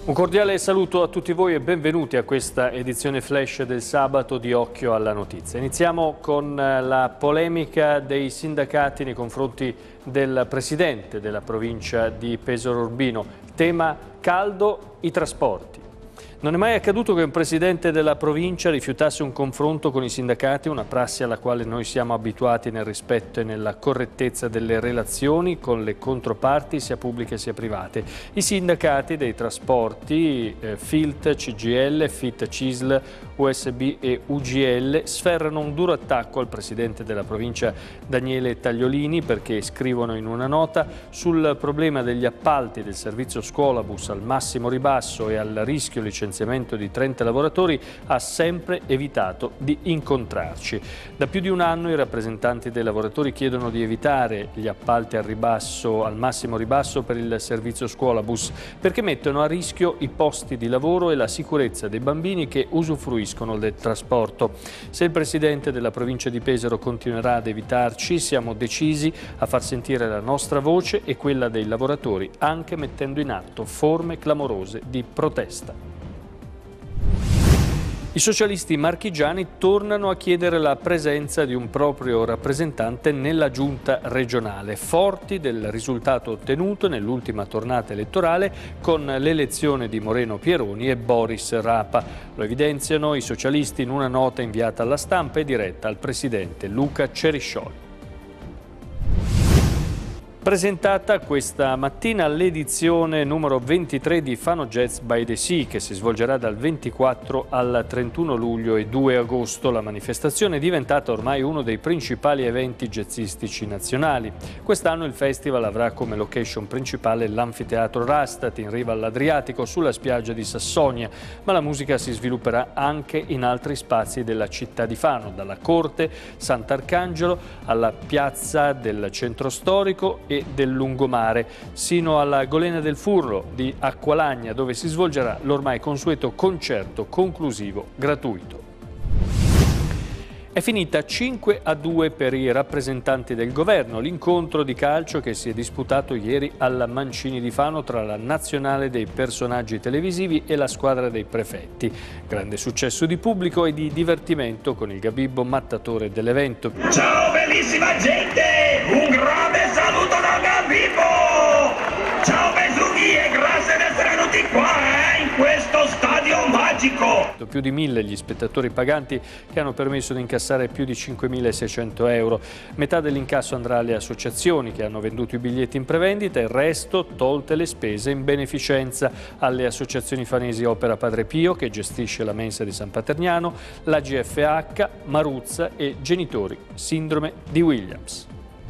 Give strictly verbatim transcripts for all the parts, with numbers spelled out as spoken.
Un cordiale saluto a tutti voi e benvenuti a questa edizione flash del sabato di Occhio alla Notizia. Iniziamo con la polemica dei sindacati nei confronti del presidente della provincia di Pesaro Urbino. Tema caldo: i trasporti. Non è mai accaduto che un presidente della provincia rifiutasse un confronto con i sindacati, una prassi alla quale noi siamo abituati nel rispetto e nella correttezza delle relazioni con le controparti, sia pubbliche sia private. I sindacati dei trasporti, eh, F I L T, C G I L, F I T, C I S L, U S B e U G L sferrano un duro attacco al presidente della provincia Daniele Tagliolini perché scrivono in una nota: sul problema degli appalti del servizio scuolabus al massimo ribasso e al rischio licenziamento di trenta lavoratori ha sempre evitato di incontrarci. Da più di un anno i rappresentanti dei lavoratori chiedono di evitare gli appalti al ribasso, al massimo ribasso per il servizio scuolabus perché mettono a rischio i posti di lavoro e la sicurezza dei bambini che usufruiscono del trasporto. Se il presidente della provincia di Pesaro continuerà ad evitarci, siamo decisi a far sentire la nostra voce e quella dei lavoratori, anche mettendo in atto forme clamorose di protesta. I socialisti marchigiani tornano a chiedere la presenza di un proprio rappresentante nella giunta regionale, forti del risultato ottenuto nell'ultima tornata elettorale con l'elezione di Moreno Pieroni e Boris Rapa. Lo evidenziano i socialisti in una nota inviata alla stampa e diretta al presidente Luca Ceriscioli. Presentata questa mattina l'edizione numero ventitré di Fano Jazz by the Sea, che si svolgerà dal ventiquattro al trentuno luglio e due agosto. La manifestazione è diventata ormai uno dei principali eventi jazzistici nazionali. Quest'anno il festival avrà come location principale l'anfiteatro Rastat in riva all'Adriatico sulla spiaggia di Sassonia, ma la musica si svilupperà anche in altri spazi della città di Fano, dalla Corte Sant'Arcangelo alla piazza del centro storico e del lungomare, sino alla Golena del Furro di Acqualagna, dove si svolgerà l'ormai consueto concerto conclusivo gratuito. È finita cinque a due per i rappresentanti del governo l'incontro di calcio che si è disputato ieri alla Mancini di Fano tra la nazionale dei personaggi televisivi e la squadra dei prefetti. Grande successo di pubblico e di divertimento con il Gabibbo mattatore dell'evento. Ciao bellissima gente! Un grande saluto da Gabibbo! Ciao Besughi e grazie di essere venuti qua, eh, in questo stadio magico! Più di mille gli spettatori paganti che hanno permesso di incassare più di cinquemilaseicento euro. Metà dell'incasso andrà alle associazioni che hanno venduto i biglietti in prevendita, il resto, tolte le spese, in beneficenza alle associazioni fanesi Opera Padre Pio, che gestisce la mensa di San Paterniano, la G F H, Maruzza e Genitori Sindrome di Williams.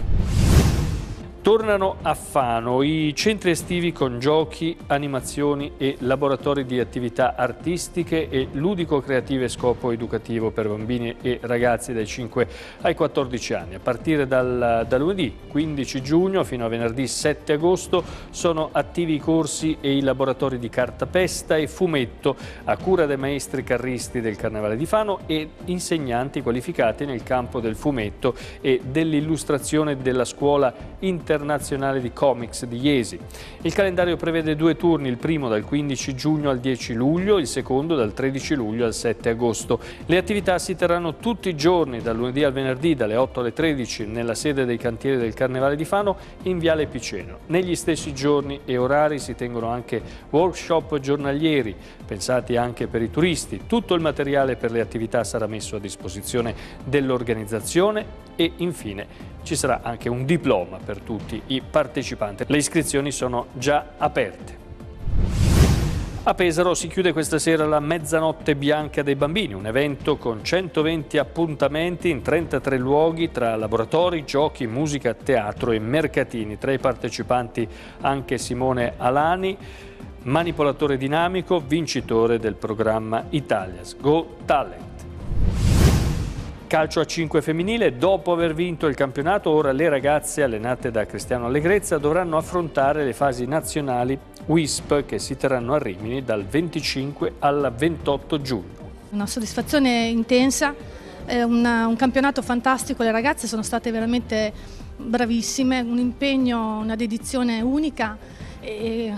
Tornano a Fano i centri estivi con giochi, animazioni e laboratori di attività artistiche e ludico-creative a scopo educativo per bambini e ragazzi dai cinque ai quattordici anni. A partire dal, da lunedì quindici giugno fino a venerdì sette agosto sono attivi i corsi e i laboratori di cartapesta e fumetto a cura dei maestri carristi del Carnevale di Fano e insegnanti qualificati nel campo del fumetto e dell'illustrazione della scuola internazionale internazionale di comics di Iesi. Il calendario prevede due turni, il primo dal quindici giugno al dieci luglio, il secondo dal tredici luglio al sette agosto. Le attività si terranno tutti i giorni, dal lunedì al venerdì, dalle otto alle tredici, nella sede dei cantieri del Carnevale di Fano in Viale Piceno. Negli stessi giorni e orari si tengono anche workshop giornalieri, pensati anche per i turisti. Tutto il materiale per le attività sarà messo a disposizione dell'organizzazione e infine ci sarà anche un diploma per tutti i partecipanti. Le iscrizioni sono già aperte. A Pesaro si chiude questa sera la Mezzanotte Bianca dei Bambini, un evento con centoventi appuntamenti in trentatré luoghi tra laboratori, giochi, musica, teatro e mercatini. Tra i partecipanti anche Simone Alani, manipolatore dinamico, vincitore del programma Italia's Go Talent. Calcio a cinque femminile, dopo aver vinto il campionato, ora le ragazze allenate da Cristiano Allegrezza dovranno affrontare le fasi nazionali W I S P che si terranno a Rimini dal venticinque al ventotto giugno. Una soddisfazione intensa, è una, un campionato fantastico, le ragazze sono state veramente bravissime, un impegno, una dedizione unica e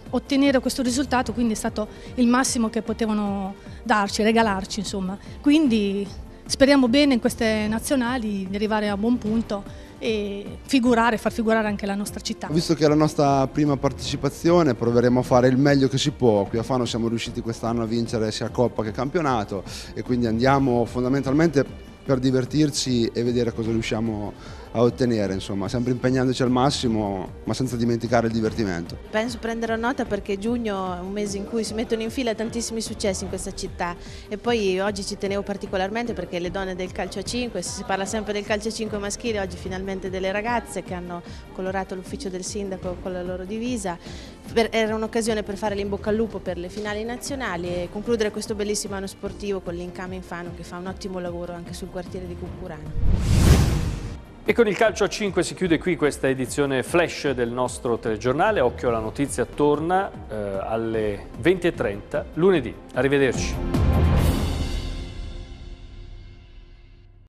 ottenere questo risultato, quindi è stato il massimo che potevano darci, regalarci insomma. Quindi speriamo bene in queste nazionali di arrivare a buon punto e figurare, far figurare anche la nostra città. Visto che è la nostra prima partecipazione, proveremo a fare il meglio che si può. Qui a Fano siamo riusciti quest'anno a vincere sia Coppa che campionato e quindi andiamo fondamentalmente per divertirci e vedere cosa riusciamo a ottenere, insomma, sempre impegnandoci al massimo, ma senza dimenticare il divertimento. Penso prenderò nota perché giugno è un mese in cui si mettono in fila tantissimi successi in questa città e poi oggi ci tenevo particolarmente perché le donne del calcio a cinque, si parla sempre del calcio a cinque maschile, oggi finalmente delle ragazze che hanno colorato l'ufficio del sindaco con la loro divisa. Era un'occasione per fare l'in bocca al lupo per le finali nazionali e concludere questo bellissimo anno sportivo con l'Incame Fano che fa un ottimo lavoro anche sul quartiere di Cuccurano. E con il calcio a cinque si chiude qui questa edizione flash del nostro telegiornale. Occhio alla notizia torna eh, alle venti e trenta lunedì. Arrivederci.